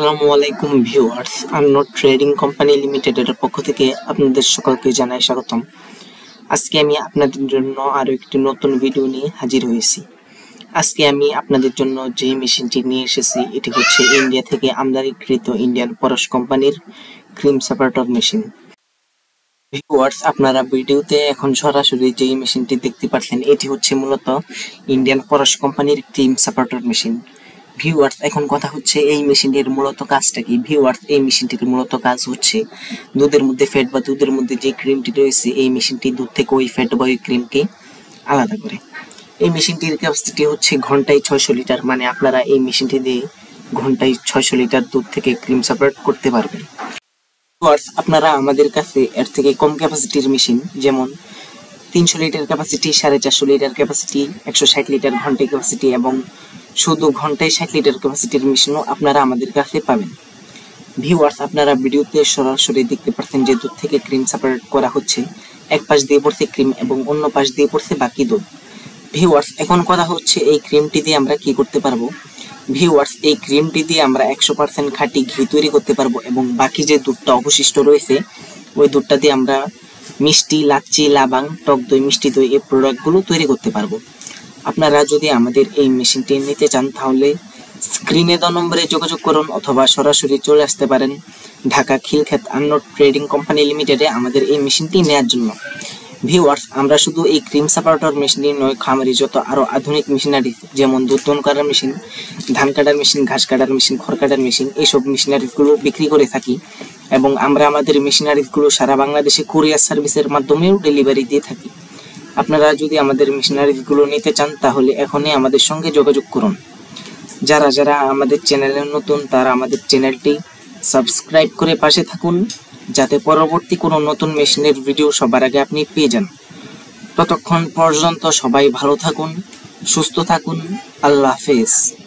আসসালামু আলাইকুম viewers, আন্নোট trading company লিমিটেডের পক্ষ থেকে আপনাদের সকলকে জানাই স্বাগতম। আজকে আমি আপনাদের জন্য আরো একটি নতুন ভিডিও নিয়ে হাজির হয়েছি। আজকে আমি আপনাদের জন্য যে মেশিনটি নিয়ে এসেছি এটি হচ্ছে ইন্ডিয়া থেকে আমদানিকৃত ইন্ডিয়ান পরশ কোম্পানির ক্রিম সেপারেটর মেশিন। ভিউয়ার্স, আপনারা ভিডিওতে এখন সরাসরি যে মেশিনটি দেখতে পাচ্ছেন এটি হচ্ছে মূলত ইন্ডিয়ান পরশ কোম্পানির ক্রিম সেপারেটর মেশিন। ভিউয়ার্স, এখন কথা হচ্ছে এই মেশিনটির মূলত কাজটা কি। ভিউয়ার্স, এই মেশিনটির মূলত কাজ হচ্ছে দুধের মধ্যে ফ্যাট বা দুধের মধ্যে যে ক্রিমটি রয়েছে এই মেশিনটি দুধ থেকে ওই ফ্যাট বা ওই ক্রিমকে আলাদা করে। এই মেশিনটির ক্যাপাসিটি হচ্ছে ঘন্টায় 600 লিটার, মানে আপনারা এই মেশিনটি দিয়ে ঘন্টায় 600 লিটার দুধ থেকে ক্রিম সেপারেট করতে পারবেন। ভিউয়ার্স, আপনারা আমাদের কাছে এর থেকে কম ক্যাপাসিটির মেশিন যেমন 300 litre capacity, 450 litre capacity, 160 litre ঘন্টায় ক্যাপাসিটি এবং শুধু ঘন্টায় 60 লিটার ক্যাপাসিটির মেশিনও আপনারা আমাদের কাছে পাবেন। ভিউয়ার্স, আপনারা ভিডিওতে সরাসরি দেখতে পাচ্ছেন যে দুধ থেকে ক্রিম সেপারেট করা হচ্ছে। এক পাশ দিয়ে পড়ছে ক্রিম এবং অন্য পাশ দিয়ে পড়ছে বাকি দুধ। ভিউয়ার্স, এখন কথা হচ্ছে এই ক্রিমটি দিয়ে আমরা কি করতে পারবো। ভিউয়ার্স, এই ক্রিমটি দিয়ে আমরা 100% খাঁটি ঘি তৈরি করতে পারবো এবং বাকি যে দুধটা অবশিষ্ট রয়েছে ওই দুধটা দিয়ে আমরা মিষ্টি, লাচ্ছি, লাবাং, টক দই, মিষ্টি দই এই প্রোডাক্টগুলো তৈরি করতে পারবো। আপনারা যদি আমাদের এই মেশিনটি নিতে চান তাহলে স্ক্রিনে দেওয়া নম্বরে যোগাযোগ করুন অথবা সরাসরি চলে আসতে পারেন ঢাকা খিলক্ষেত আন্নোট ট্রেডিং কোম্পানি লিমিটেডে আমাদের এই মেশিনটি নেওয়ার জন্য। ভিউয়ার্স, আমরা শুধু এই ক্রিম সেপারেটর মেশিনটি নয়, খামারি যত আরো আধুনিক মেশিনারি যেমন দুধ দহন করার মেশিন, ধান কাটার মেশিন, ঘাস কাটার মেশিন, খড় কাটার মেশিন এইসব মেশিনারিগুলো বিক্রি করে থাকি এবং আমরা আমাদের মেশিনারিগুলো সারা বাংলাদেশে কুরিয়ার সার্ভিসের মাধ্যমেও ডেলিভারি দিয়ে থাকি। আপনারা যদি আমাদের মেশিনারিগুলো নিতে চান তাহলে এখনই আমাদের সঙ্গে যোগাযোগ করুন। যারা যারা আমাদের চ্যানেলে নতুন তারা আমাদের চ্যানেলটি সাবস্ক্রাইব করে পাশে থাকুন যাতে পরবর্তী কোনো নতুন মেশিনের ভিডিও সবার আগে আপনি পেয়ে যান। ততক্ষণ পর্যন্ত সবাই ভালো থাকুন, সুস্থ থাকুন। আল্লাহ হাফেজ।